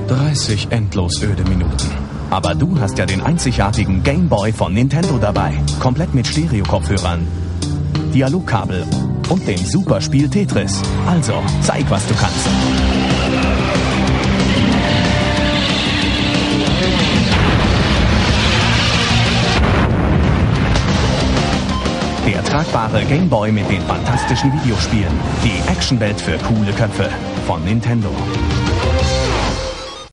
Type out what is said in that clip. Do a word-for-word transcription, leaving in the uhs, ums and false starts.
dreißig endlos öde Minuten. Aber du hast ja den einzigartigen Game Boy von Nintendo dabei. Komplett mit Stereo-Kopfhörern, Dialogkabel und dem Superspiel Tetris. Also, zeig, was du kannst. Der tragbare Game Boy mit den fantastischen Videospielen. Die Actionwelt für coole Köpfe von Nintendo.